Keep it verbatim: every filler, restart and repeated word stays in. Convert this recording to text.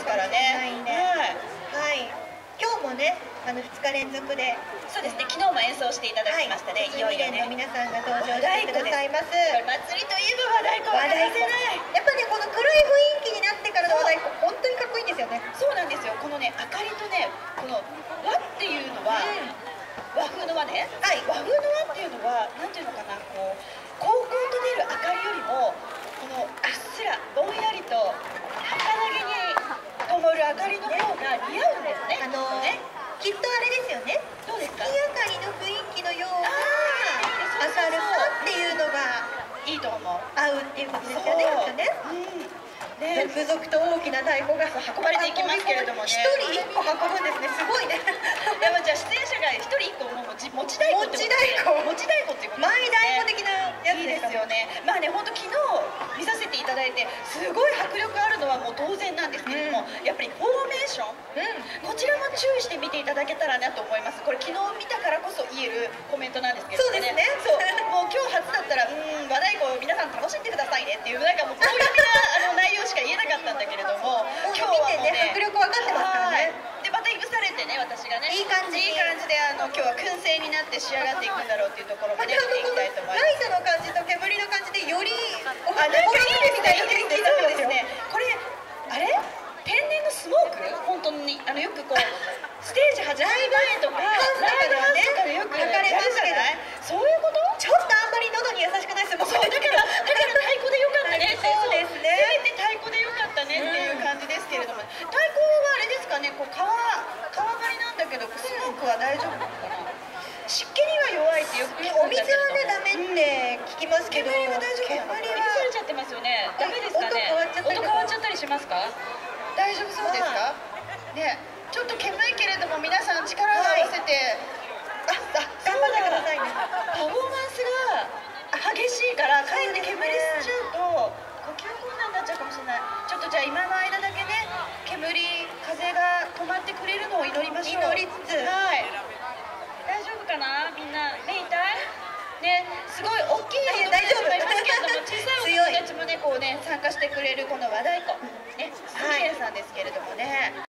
ですからね。 はい、今日もね、あのふつか連続で、 そうですね、昨日も演奏していただきましたね。いよいよね。 の皆さんが登場してくださいます。 祭りといえば和太鼓は欠かせない。 やっぱね、この暗い雰囲気になってからの和太鼓、本当にかっこいいんですよね。 そうなんですよ。このね、明かりとね、この和っていうのは、和風の和ね。はい。和風の和っていうのは、なんていうのかな、こう高校と出る明かりよりも、このうっすらぼんやりと儚げに灯る明かりの方が似合うんですね。 あのね、きっとあれですよね。 どうですか？ 月明かりの雰囲気のような明るさっていうのがいいと思う。 合うっていうことですよね。きっとね。ね、続々と大きな太鼓が運ばれていきますけれどもね。 一人一個運ぶんですね。すごいね。 でもじゃあ出演者が一人一個も持ち持ち太鼓ってことで、持ち太鼓っていうことですね。 マイ太鼓的なやつですよね。まあね、本当昨日見させていただいてすごい迫力あるのはもう当然なんですけれども、やっぱりフォーメーション、こちらも注意して見ていただけたらなと思います。これ昨日見たからこそ言えるコメントなんですけどね。そうですね。そう。もう今日初だったら、うん、和太鼓皆さん楽しんでくださいねっていう、なんかもうこういうあの内容しか言えなかったんだけれども、今日はもうね、 迫力分かってますからね。 でまたいぶされてね、私がね、 いい感じいい感じであの今日は燻製になって仕上がっていくんだろうっていうところもね、見ていきたいと思います。 ライトの感じと煙の感じでよりあ、なんかいいですね、いいですね。そうですね。これあれ？天然のスモーク？本当にあのよくこうステージ始まる前とかライブハウスとかでよく書かれますけど、 そういうこと？ ちょっとあんまり喉に優しくないですもん。 そうだからだから太鼓でよかったねって。 そうですね。 せめて太鼓でよかったねっていう感じですけれども、太鼓はあれですかね、こう皮皮張りなんだけどスモークは大丈夫なのかな？湿気には弱いってよく聞くんだけど。お水はねダメって聞きますけど、 煙は大丈夫なの？煙はされちゃってますよね。ダメですかね。音変わっちゃったりしますか？大丈夫そうですか？ね、ちょっと煙いけれども皆さん力を合わせて、 あ、頑張ってくださいね。 パフォーマンスが激しいからかえって煙吸っちゃうと呼吸困難になっちゃうかもしれない。ちょっとじゃあ今の間だけね、煙風が止まってくれるのを祈りましょう。 祈りつつ、 はい。大丈夫かな、みんな。目痛い？ね、すごい大きい子供たちもいますけれども、小さいお友達もね、こうね、参加してくれるこの和太鼓、ね、スミレンさんですけれどもね。